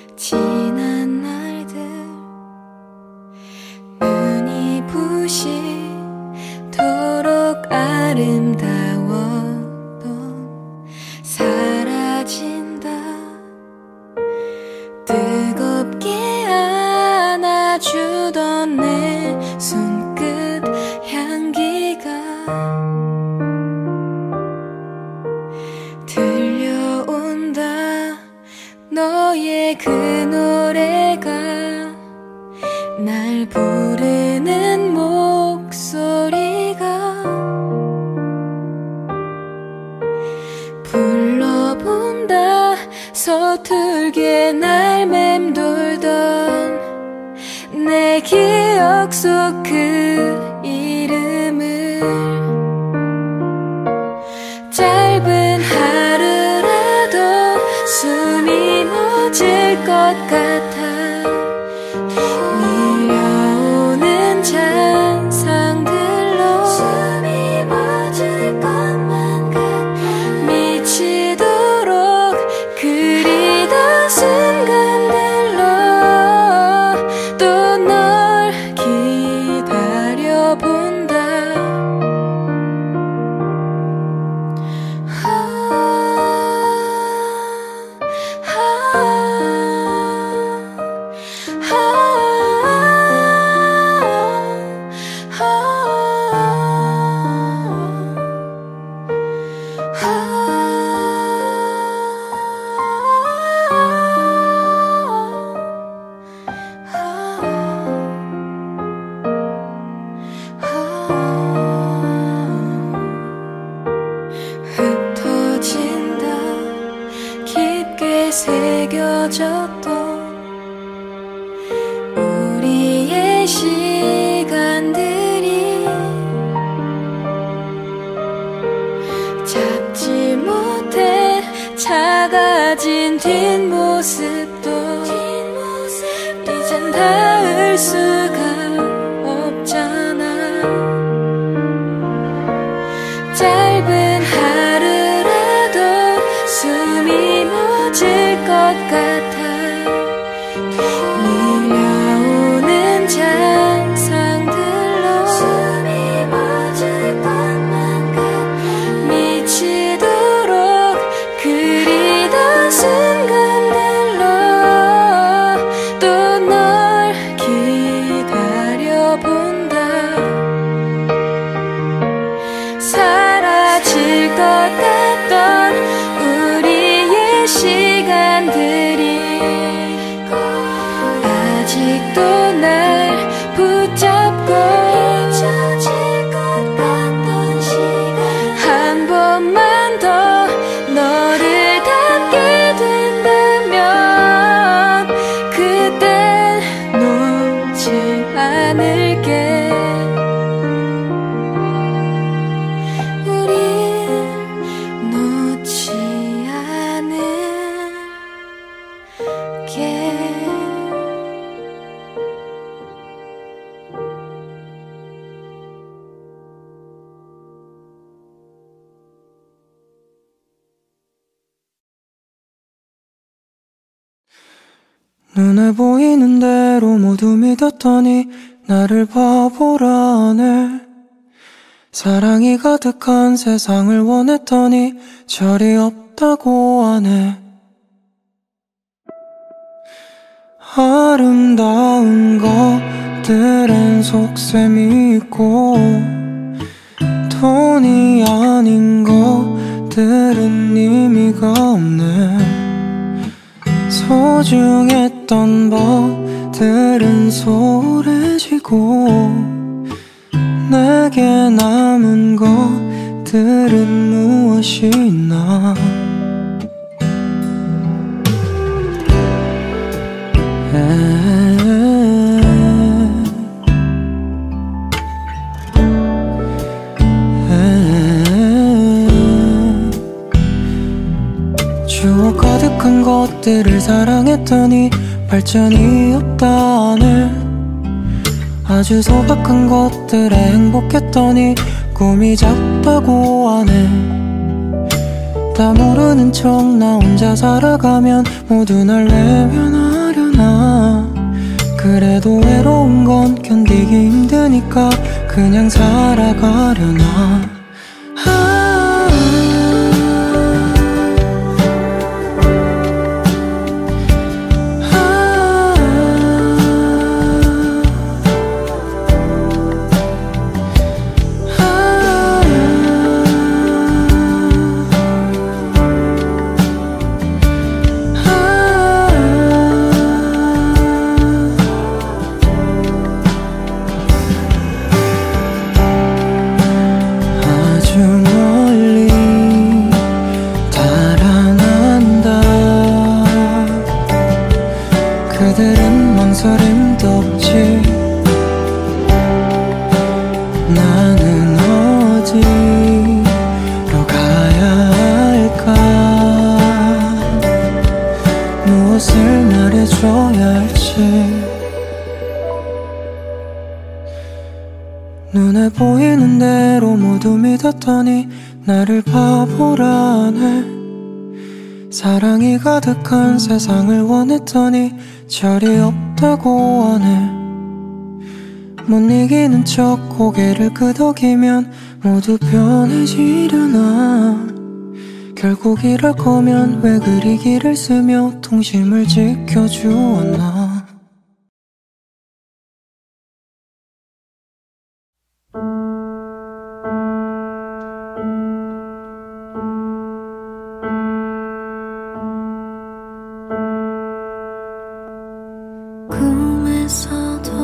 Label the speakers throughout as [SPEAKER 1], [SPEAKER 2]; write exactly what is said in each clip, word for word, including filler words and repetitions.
[SPEAKER 1] 지난 날들 눈이 부시도록 아름다웠던 사라진다. 뜨겁게 안아주던 내 손끝 향기가 들려온다. 너의 그 노래가 날 부르는 목소리가 불러본다. 서툴게 날 맴돌던 내 기억 속 그 이름을 짧은 하루라도 숨이 멎을 것 같아. 밀려오는 잔상들로 숨이 멎을 것만 같아. 미치도록 그리던 순간들로 또 널 기다려본다. 흩어진다. 깊게 새겨졌던 우리의 시간들이 잡지 못해 작아진 뒷모습도 이젠 닿을 수가 없잖아. 짧은 하루라도 숨이 멎을 것 같아. 밀려오는 잔상들로 숨이 멎을 것만 같아. 미치도록 그리던 순간들로 또 널 기다려본다. 사라질 것 같던 우리의 시간들이 아직도 날 붙잡고 잊혀질 것 같던 시간. 한 번만 더 너를 닿게 된다면 그땐 놓지 않을게.
[SPEAKER 2] 눈에 보이는 대로 모두 믿었더니 나를 바보라네. 사랑이 가득한 세상을 원했더니 절이 없다고 하네. 아름다운 것들엔 속셈이 있고 돈이 아닌 것들은 의미가 없네. 소중했던 것들은 소홀해지고 내게 남은 것들은 무엇이 있나. 추억 가득한 것들을 사랑했더니 발전이 없다네. 아주 소박한 것들에 행복했더니 꿈이 작다고 하네. 다 모르는 척 나 혼자 살아가면 모두 날 외면하네. 않아. 그래도 외로운 건 견디기 힘드니까 그냥 살아가려나. 아, 그들은 망설임도 없지. 나는 어디로 가야 할까. 무엇을 말해줘야 할지. 눈에 보이는 대로 모두 믿었더니 나를 바보라네. 사랑이 가득한 세상을 원했더니 철이 없다고 하네. 못 이기는 척 고개를 끄덕이면 모두 편해지려나. 결국 이럴 거면 왜 그리 길을 쓰며 동심을 지켜주었나.
[SPEAKER 1] 꿈에서도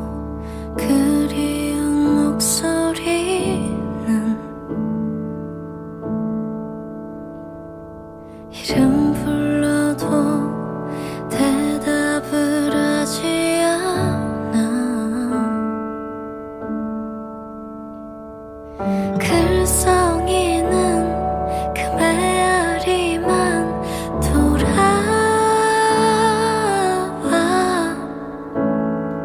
[SPEAKER 1] 그리운 목소리는 이름 불러도 대답을 하지 않아. 글썽이는 그 메아리만 돌아와.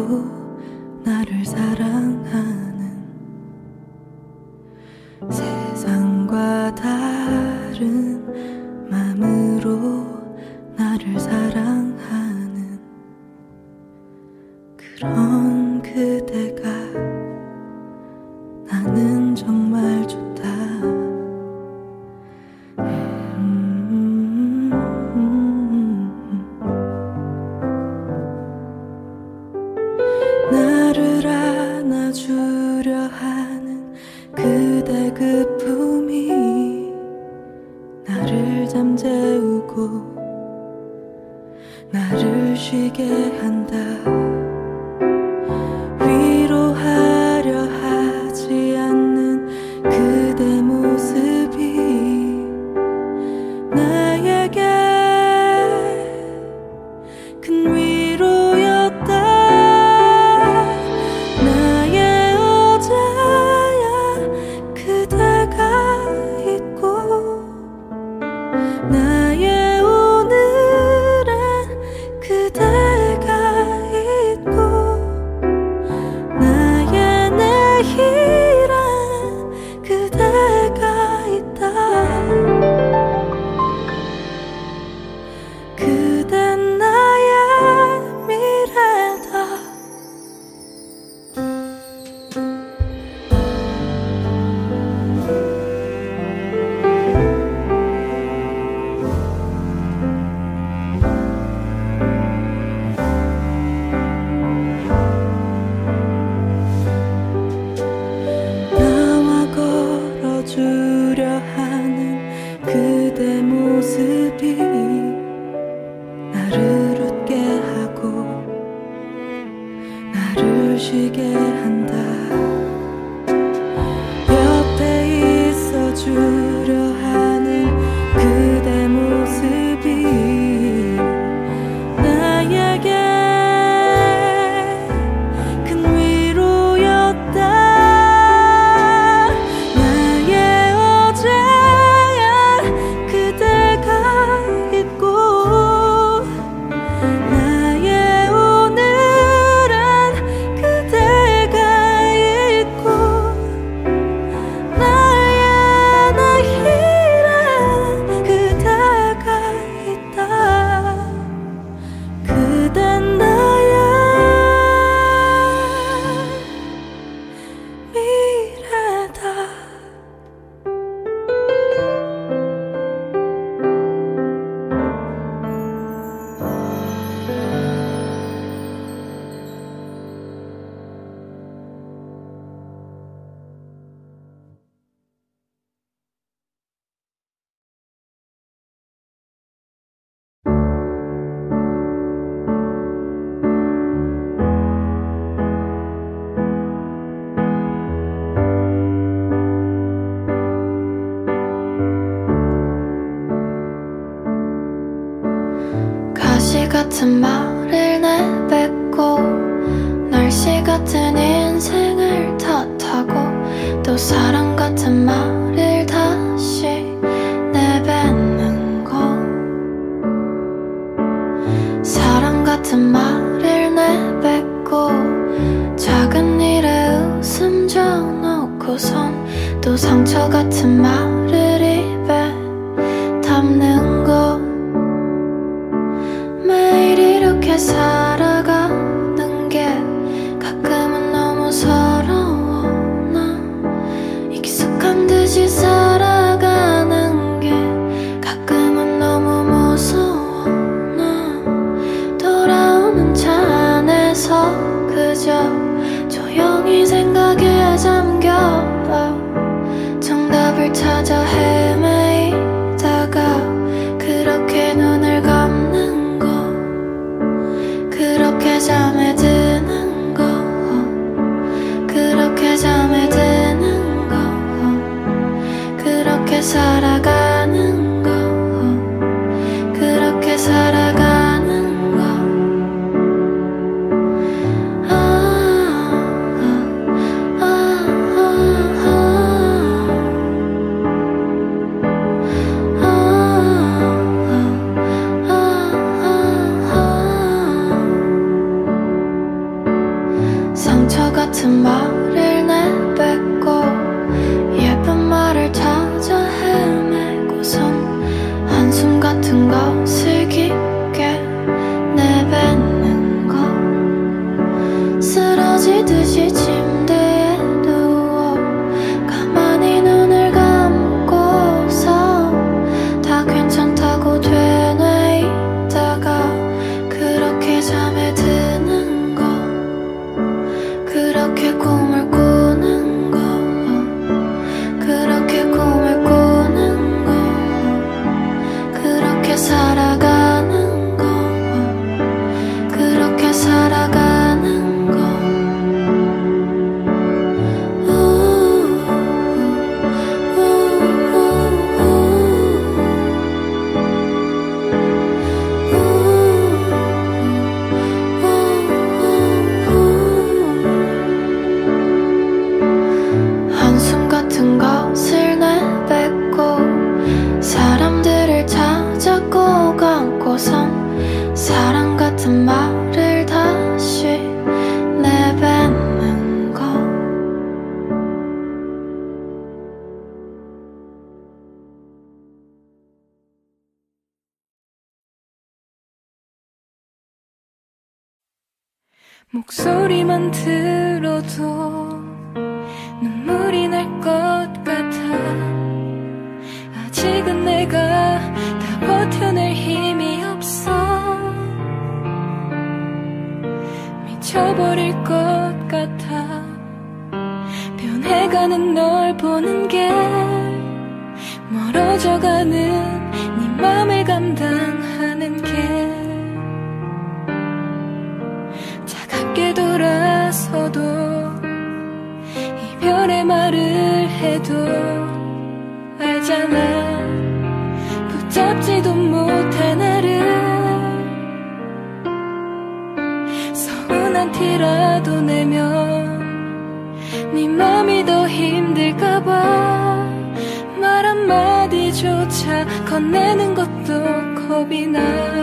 [SPEAKER 2] 나를 사랑하는 세상과 다른 마음으로 나를 사랑하는 그런 그대가 나는 정말 좋다. 음, 나를 안아주려 하는 그대 그 품이 나를 잠재우고 나를 쉬게 한다. 위로하려 하지 않는 그대 모습이 나에게 큰 위로였다. 나의 어제야 그대가 있고 나의 오늘엔 그대가 있고 나의 내일엔 그대가 있다. 그댄 나의 미래다. 나와 걸어주려 하는 그대 모습이 나를 웃게 하고 나를 쉬게 한다. 옆에 있어주려 하는 그대 모습이 나에게 큰 위로였다. 나의 어제야 그대가 있고 나의 오늘엔 그대가 있고 나의 내일엔 그대가 있다. 그댄 나의 미래다. 가시 같은 말을 내뱉고 날씨 같은 인생을 탓하고 또 사랑 같은 말을 다시 내뱉는 거. 사랑 같은 말을 내뱉고 작은 일에 웃음 져놓고선 또 상처 같은 말을 입에 담는 거. 매일 이렇게 살아가는 게 가끔은 너무 서러워. 나 익숙한 듯이 살아가는 게 가끔은 너무 무서워. 나 돌아오는 차 안에서 그저 조용히 생각에 잠겨 정답을 찾아 헤매이다가 그렇게 눈을 감는 거. 그렇게 잠에 드는 거. 그렇게 잠에 드는 거. 그렇게 살아가는 거. 그렇게 살아가는 거. 아, 아, 아, 아, 아.
[SPEAKER 1] 같은 것을 깊게 내뱉는 거 쓰러지듯이 침대에 누워 가만히 눈을 감고서 다 괜찮다고 되뇌이다가 그렇게 잠에 드는 거 그렇게 꿈을 꾸는 거 그렇게 꿈을 꾸는 거 그렇게 살아가는 거 그렇게 살아가는 거 한숨 같은 것을 내뱉고 사람들을 찾아 꼭 안고선 사랑 같은 말을 다시 내뱉는 거
[SPEAKER 3] 목소리만 들어도 눈물이 날 것 같아 아직은 내가 다 버텨낼 힘이 없어 미쳐버릴 것 같아 변해가는 널 보는 게 멀어져가는 네 맘을 감당하는 게 차갑게 돌아서도 이별의 말을 해도 알잖아 붙잡지도 못해 나를 서운한 티라도 내면 네 맘이 더 힘들까봐 말 한마디조차 건네는 것도 겁이 나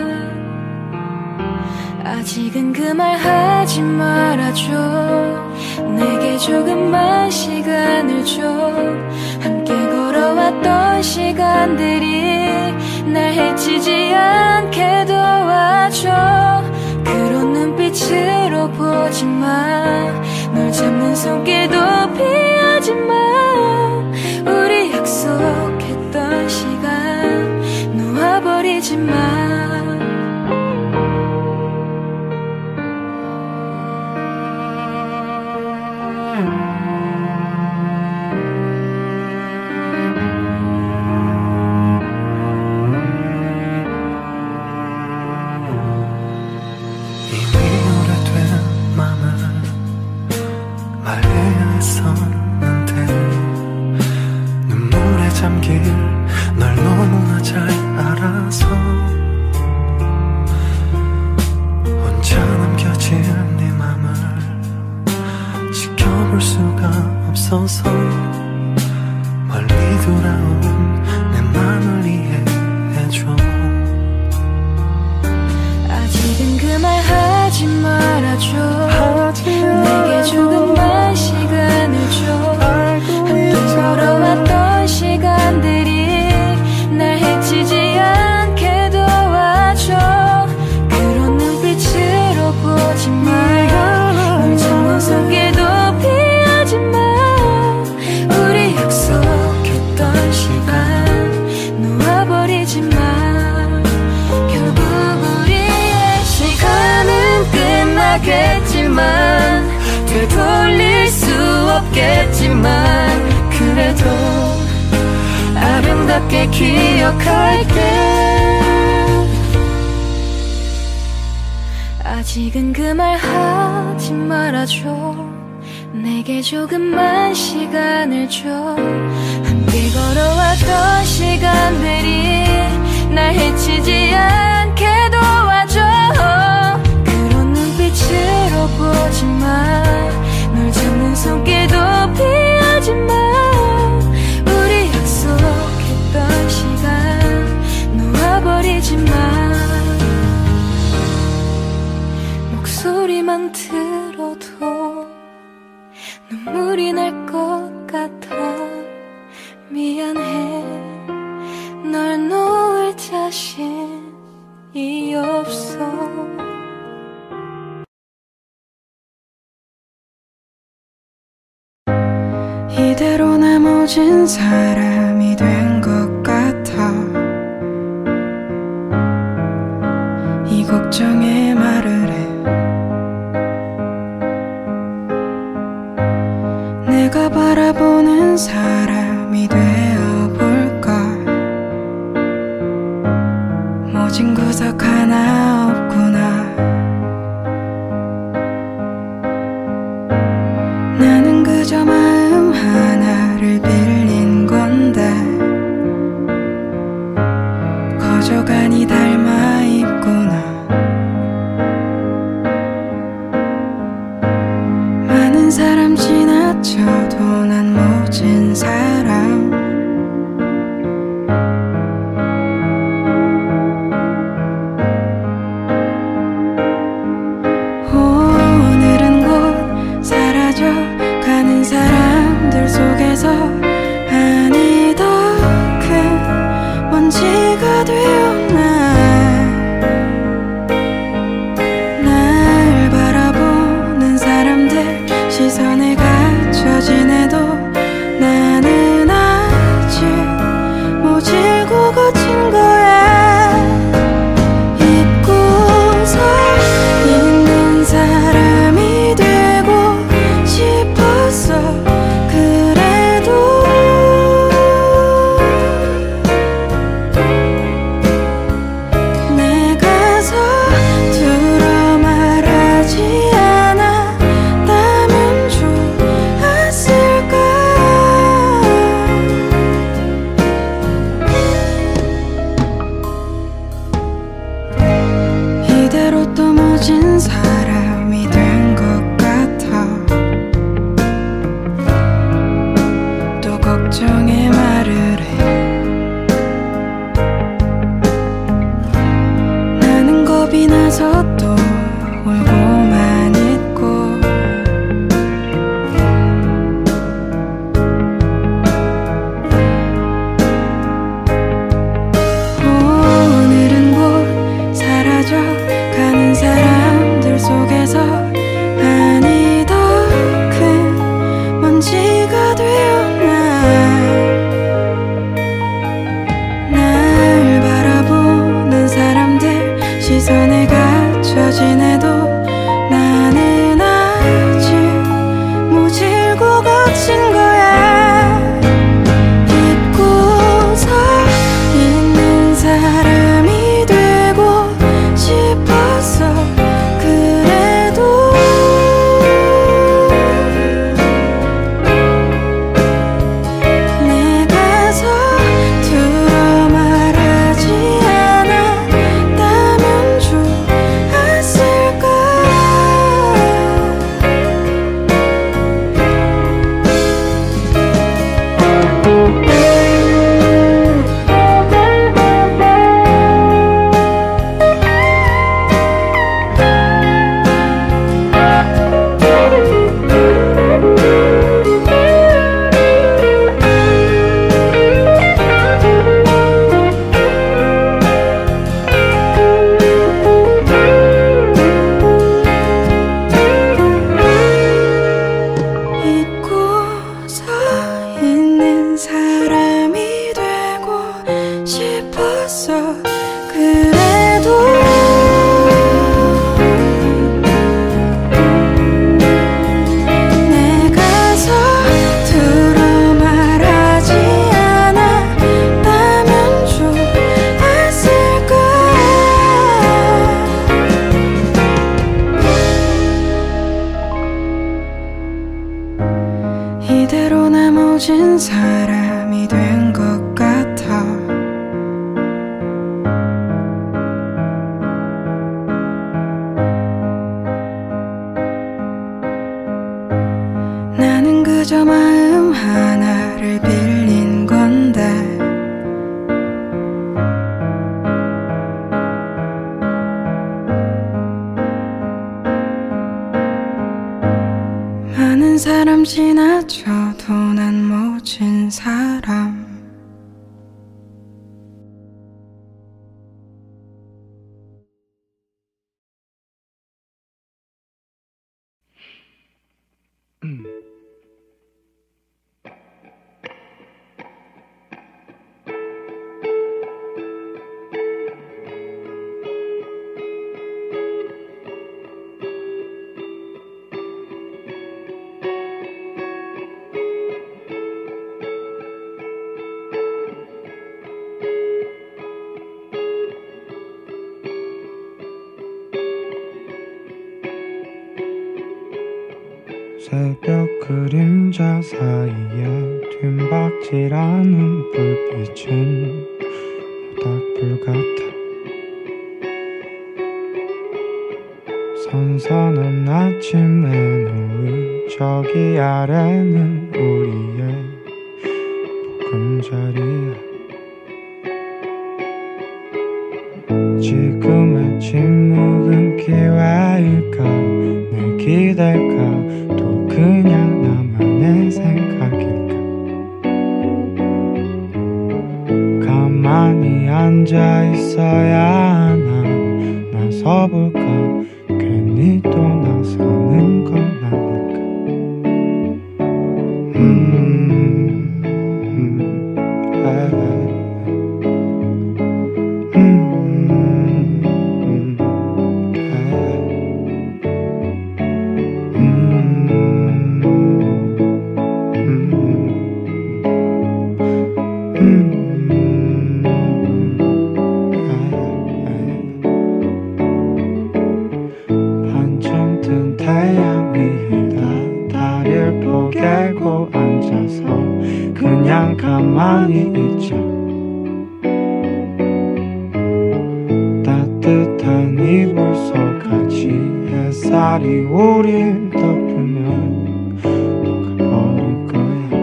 [SPEAKER 3] 아직은 그 말 하지 말아줘 내게 조금만 시간을 줘 함께 걸어왔던 시간들이 날 해치지 않게 도와줘 그런 눈빛으로 보지 마 널 잡는 손길도 피하지 마 우리 약속했던 시간 놓아버리지 마
[SPEAKER 2] 잠길 널 너무나 잘 알아서 혼자 남겨진 네 맘을 지켜볼 수가 없어서 멀리 돌아온 내 맘을 이해해줘
[SPEAKER 3] 아직은 그 말 하지 말아줘 하지 내게 조금만 시간을 줘 함께 걸어왔던 시간들이 날 해치지 않게 도와줘 그런 눈빛으로 보지 마 널 잡는 손길도 피하지 마 우리 약속했던 시간 놓아버리지 마 결국 우리의 시간은 끝나겠지만 되돌릴 수 없겠지만 그래도 아름답게 기억할게 아직은 그 말 하지 말아줘 내게 조금만 시간을 줘 함께 걸어왔던 시간들이 날 해치지 않게 도와줘 그런 눈빛으로 보지 마 널 잡는 손길도 피하지 마 우리 약속했던 시간 놓아버리지 마 목소리만 들어도 눈물이 날 것 같아 미안해 널 놓을
[SPEAKER 2] 모진 사람이 된 것 같아. 이 걱정에 말을 해. 내가 바라보는 사람이 되어볼까. 모진 구석 하나 없구나. 나는 그저 마음 하나를 빌린 건데 거저간이 닮아 있구나. 많은 사람 지나쳐도 난 모진 사람. 오늘은 곧 사라져 가는 사람들 속에서 아니 더 큰 먼지가 되었나. 날 바라보는 사람들 시선에 갇혀 지내도 나는 아직 모질고 거친 거야. 잊고서 있는 사람이 되고 싶었어. 그래도 내가 서툴어 말하지 않았다면 좋았을까. 이대로 또 모진 사람이 된 것 같아. 또 걱정에 말을 해. 나는 겁이 나서 또 울고만 있고. 오늘은 곧 사라져 가는 사람들 속에서 아니 더 큰 먼지가 되었나. 날 바라보는 사람들 시선에 갇혀 지내도 나는 아직 모질고 거친 거야. 잊고서 있는 사람이 되고 싶었어. 그래도 내가 서툴어 말하지 않았다면 좋았을까. 잊고서 있는 사람이 되고 싶었어. 그래도 내가 서툴어 말하지 않았다면 좋았을까. 이대로 나 모진 사람이 된 것 같아. 나는 그저 마음 하나를 빌린 건데 많은 사람 지나쳐도 난 모진 사람. 새벽 그림자 사이에 뒷박질하는 불빛은 모닥불 같아. 선선한 아침에 노을 저기 아래는 우리의 보금자리야. 지금의 침묵은 기회일까 내 기댈까 또 그냥 나만의 생각일까. 가만히 앉아있어야 하나 나서볼까 괜히 또 나서는 건 아닐까. 음, 음, 아, 그냥 가만히 있자. 따뜻한 이불 속같이 햇살이 우릴 덮으면 녹아버릴 거야.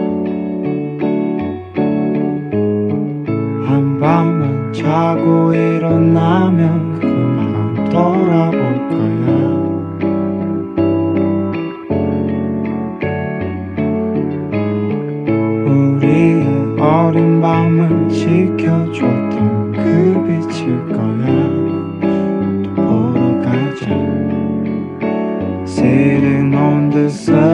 [SPEAKER 2] 한밤만 자고 일어나면 그만 돌아올 거야. 어린 밤을 지켜줬던 그 빛일 거야. 또 보러 가자. Sitting on the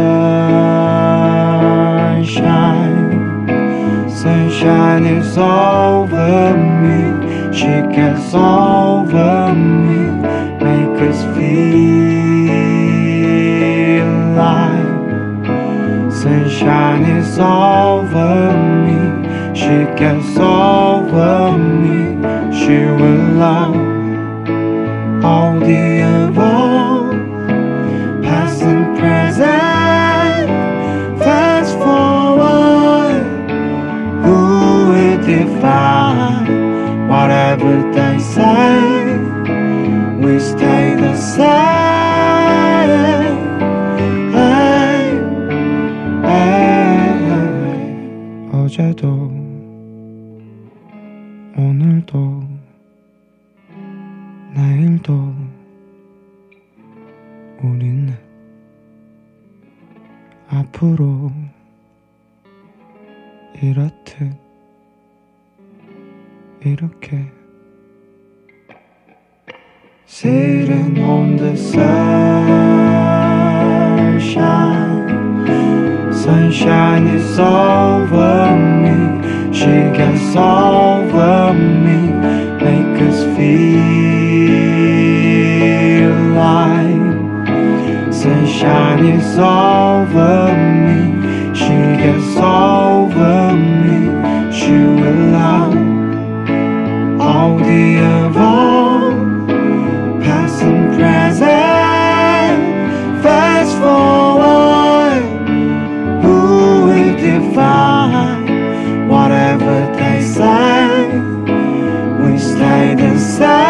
[SPEAKER 2] sunshine, sunshine is over me. She gets over me, make us feel like sunshine is over me. She gets over me. She will love all the above, past and present, fast forward. Who will define whatever they say? We stay the same. Hey, hey, hey. 어제도 오늘도 내일도 우리는 앞으로 이렇듯 이렇게 Sitting on the sunshine, sunshine is over me. She gets over me, make us feel like sunshine is over me. She gets over me. She will love all the above, past and present, fast forward. Who will define whatever they say? We stay the same.